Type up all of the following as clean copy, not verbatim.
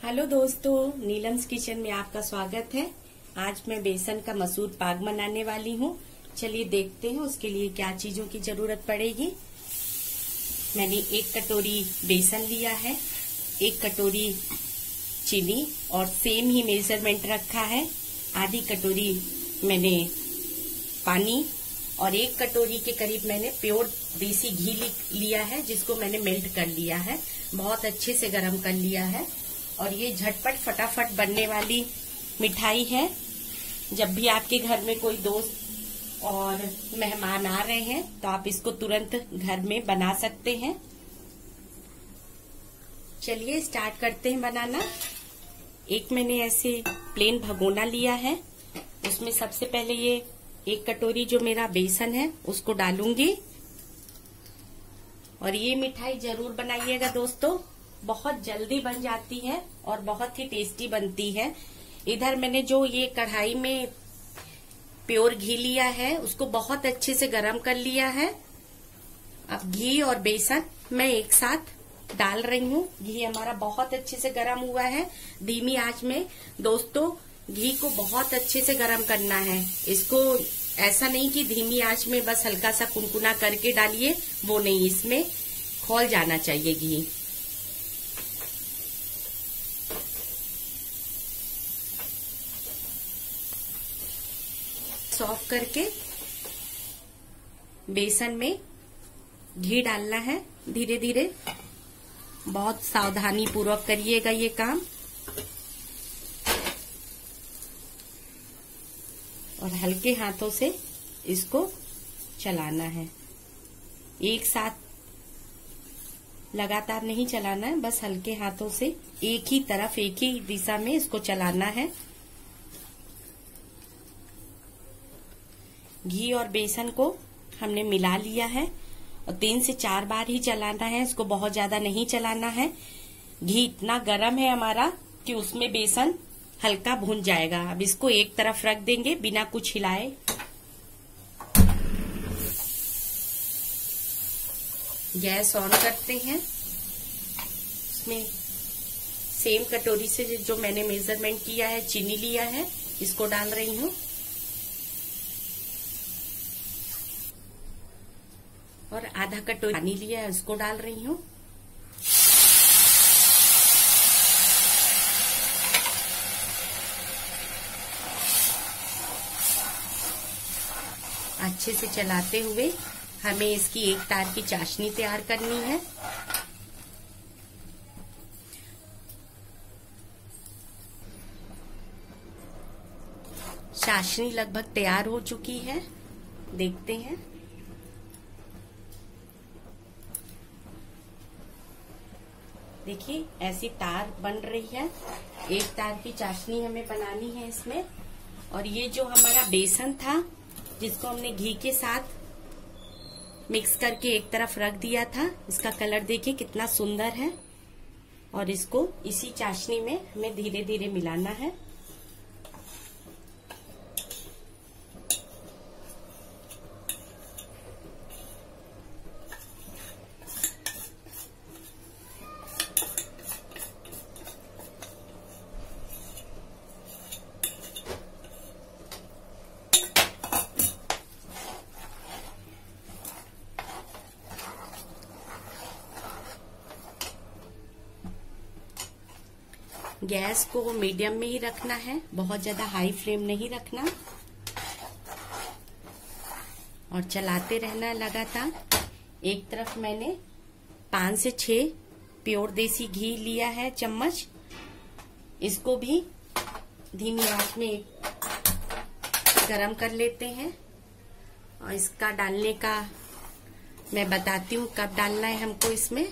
Hello दोस्तों, Neelam's kitchen में आपका स्वागत है। आज मैं बेसन का मसूर पाक बनाने वाली हूँ। चलिए देखते हैं उसके लिए क्या चीजों की जरूरत पड़ेगी। मैंने 1 कटोरी बेसन लिया है, 1 कटोरी चीनी और सेम ही मेजरमेंट रखा है। आधी कटोरी मैंने पानी और 1 कटोरी के करीब मैंने प्योर देसी घी लिया है, जिसको मैंने मेल्ट कर लिया है, बहुत अच्छे से गरम कर लिया है। और ये झटपट फटाफट बनने वाली मिठाई है। जब भी आपके घर में कोई दोस्त और मेहमान आ रहे हैं तो आप इसको तुरंत घर में बना सकते हैं। चलिए स्टार्ट करते हैं बनाना। एक मैंने ऐसे प्लेन भगोना लिया है, उसमें सबसे पहले ये 1 कटोरी जो मेरा बेसन है उसको डालूंगी। और ये मिठाई जरूर बनाइएगा दोस्तों, बहुत जल्दी बन जाती है और बहुत ही टेस्टी बनती है। इधर मैंने जो ये कढ़ाई में प्योर घी लिया है उसको बहुत अच्छे से गरम कर लिया है। अब घी और बेसन मैं एक साथ डाल रही हूँ। घी हमारा बहुत अच्छे से गरम हुआ है। धीमी आंच में दोस्तों घी को बहुत अच्छे से गरम करना है। इसको ऐसा नहीं कि धीमी आंच में बस हल्का सा कुनकुना करके डालिए, वो नहीं, इसमें खौल जाना चाहिए घी। सॉफ्ट करके बेसन में घी डालना है धीरे धीरे। बहुत सावधानी पूर्वक करिएगा ये काम। और हल्के हाथों से इसको चलाना है, एक साथ लगातार नहीं चलाना है, बस हल्के हाथों से एक ही तरफ एक ही दिशा में इसको चलाना है। घी और बेसन को हमने मिला लिया है और 3 से 4 बार ही चलाना है, इसको बहुत ज्यादा नहीं चलाना है। घी इतना गर्म है हमारा कि उसमें बेसन हल्का भून जाएगा। अब इसको एक तरफ रख देंगे बिना कुछ हिलाए। गैस ऑन करते हैं। इसमें सेम कटोरी से जो मैंने मेजरमेंट किया है चीनी लिया है, इसको डाल रही हूँ। और आधा कटोरी पानी लिया है, उसको डाल रही हूँ। अच्छे से चलाते हुए हमें इसकी एक तार की चाशनी तैयार करनी है। चाशनी लगभग तैयार हो चुकी है, देखते हैं। देखिए ऐसी तार बन रही है। एक तार की चाशनी हमें बनानी है इसमें। और ये जो हमारा बेसन था जिसको हमने घी के साथ मिक्स करके एक तरफ रख दिया था, इसका कलर देखिए कितना सुंदर है। और इसको इसी चाशनी में हमें धीरे धीरे मिलाना है। गैस को मीडियम में ही रखना है, बहुत ज्यादा हाई फ्लेम नहीं रखना। और चलाते रहना लगातार। एक तरफ मैंने 5 से 6 प्योर देसी घी लिया है चम्मच, इसको भी धीमी आंच में गरम कर लेते हैं। और इसका डालने का मैं बताती हूँ कब डालना है हमको इसमें।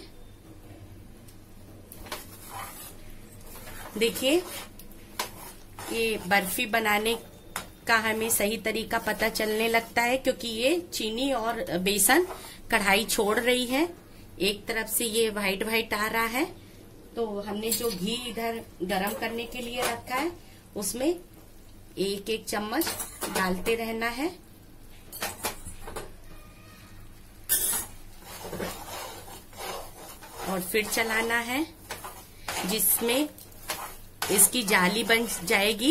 देखिए ये बर्फी बनाने का हमें सही तरीका पता चलने लगता है, क्योंकि ये चीनी और बेसन कढ़ाई छोड़ रही है। एक तरफ से ये व्हाइट व्हाइट आ रहा है, तो हमने जो घी इधर गरम करने के लिए रखा है उसमें एक एक चम्मच डालते रहना है। और फिर चलाना है, जिसमें इसकी जाली बन जाएगी।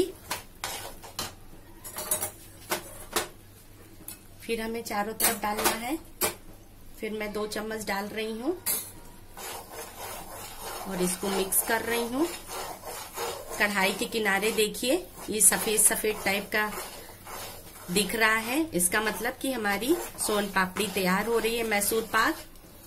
फिर हमें चारों तरफ डालना है। फिर मैं 2 चम्मच डाल रही हूँ और इसको मिक्स कर रही हूँ। कढ़ाई के किनारे देखिए ये सफेद सफेद टाइप का दिख रहा है, इसका मतलब कि हमारी सोन पापड़ी तैयार हो रही है, मैसूर पाक।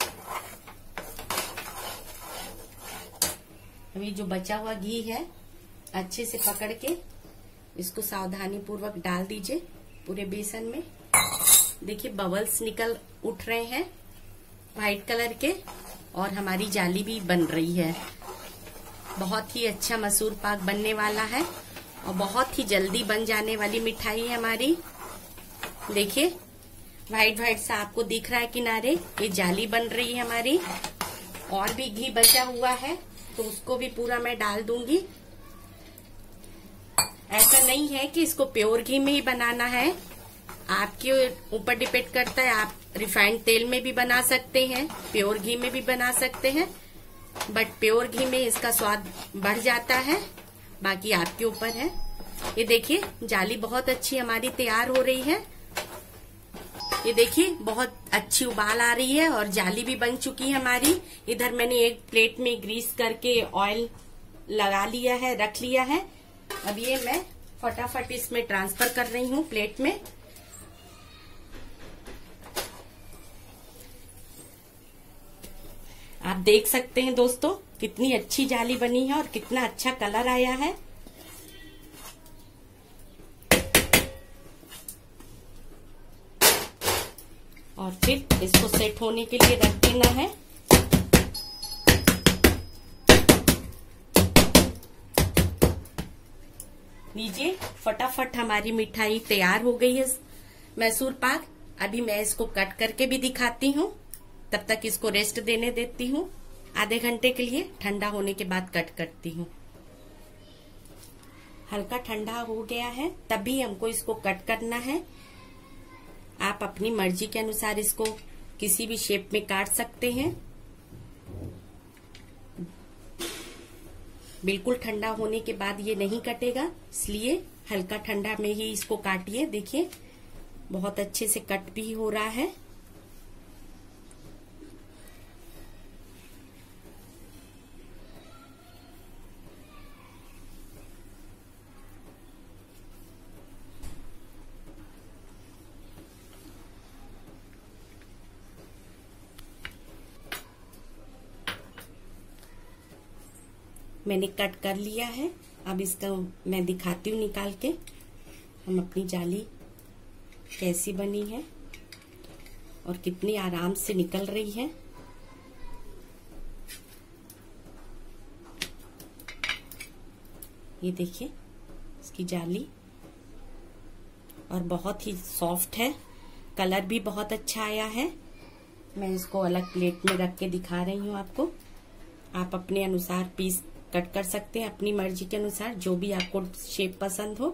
अभी जो बचा हुआ घी है अच्छे से पकड़ के इसको सावधानी पूर्वक डाल दीजिए पूरे बेसन में। देखिए बबल्स निकल उठ रहे हैं व्हाइट कलर के और हमारी जाली भी बन रही है। बहुत ही अच्छा मसूर पाक बनने वाला है और बहुत ही जल्दी बन जाने वाली मिठाई है हमारी। देखिए व्हाइट व्हाइट सा आपको दिख रहा है किनारे, ये जाली बन रही है हमारी। और भी घी बचा हुआ है तो उसको भी पूरा मैं डाल दूंगी। ऐसा नहीं है कि इसको प्योर घी में ही बनाना है, आपके ऊपर डिपेंड करता है। आप रिफाइंड तेल में भी बना सकते हैं, प्योर घी में भी बना सकते हैं, बट प्योर घी में इसका स्वाद बढ़ जाता है, बाकी आपके ऊपर है। ये देखिए जाली बहुत अच्छी हमारी तैयार हो रही है। ये देखिए बहुत अच्छी उबाल आ रही है और जाली भी बन चुकी है हमारी। इधर मैंने एक प्लेट में ग्रीस करके ऑयल लगा लिया है, रख लिया है। अब ये मैं फटाफट इसमें ट्रांसफर कर रही हूँ प्लेट में। आप देख सकते हैं दोस्तों कितनी अच्छी जाली बनी है और कितना अच्छा कलर आया है। और फिर इसको सेट होने के लिए रख देना है। लीजिए फटाफट हमारी मिठाई तैयार हो गई है मैसूर पाक। अभी मैं इसको कट करके भी दिखाती हूँ, तब तक इसको रेस्ट देने देती हूँ आधे घंटे के लिए। ठंडा होने के बाद कट करती हूँ। हल्का ठंडा हो गया है तभी हमको इसको कट करना है। आप अपनी मर्जी के अनुसार इसको किसी भी शेप में काट सकते हैं। बिल्कुल ठंडा होने के बाद ये नहीं कटेगा, इसलिए हल्का ठंडा में ही इसको काटिए। देखिए बहुत अच्छे से कट भी हो रहा है। मैंने कट कर लिया है। अब इसका मैं दिखाती हूँ निकाल के हम अपनी जाली कैसी बनी है और कितनी आराम से निकल रही है। ये देखिए इसकी जाली, और बहुत ही सॉफ्ट है, कलर भी बहुत अच्छा आया है। मैं इसको अलग प्लेट में रख के दिखा रही हूँ आपको। आप अपने अनुसार पीस कट कर सकते हैं, अपनी मर्जी के अनुसार, जो भी आपको शेप पसंद हो।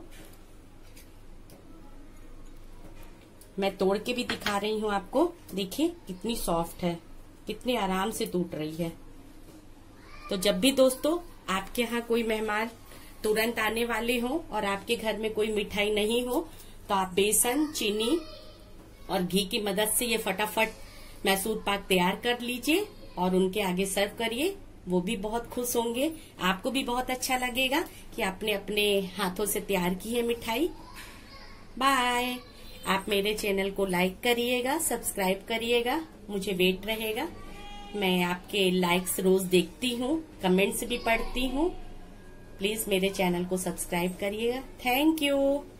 मैं तोड़ के भी दिखा रही हूँ आपको। देखिए कितनी सॉफ्ट है, कितनी आराम से टूट रही है। तो जब भी दोस्तों आपके यहाँ कोई मेहमान तुरंत आने वाले हो और आपके घर में कोई मिठाई नहीं हो, तो आप बेसन, चीनी और घी की मदद से ये फटाफट मैसूर पाक तैयार कर लीजिए और उनके आगे सर्व करिए। वो भी बहुत खुश होंगे, आपको भी बहुत अच्छा लगेगा कि आपने अपने हाथों से तैयार की है मिठाई। बाय। आप मेरे चैनल को लाइक करिएगा, सब्सक्राइब करिएगा, मुझे वेट रहेगा। मैं आपके लाइक्स रोज देखती हूँ, कमेंट्स भी पढ़ती हूँ। प्लीज मेरे चैनल को सब्सक्राइब करिएगा। Thank you.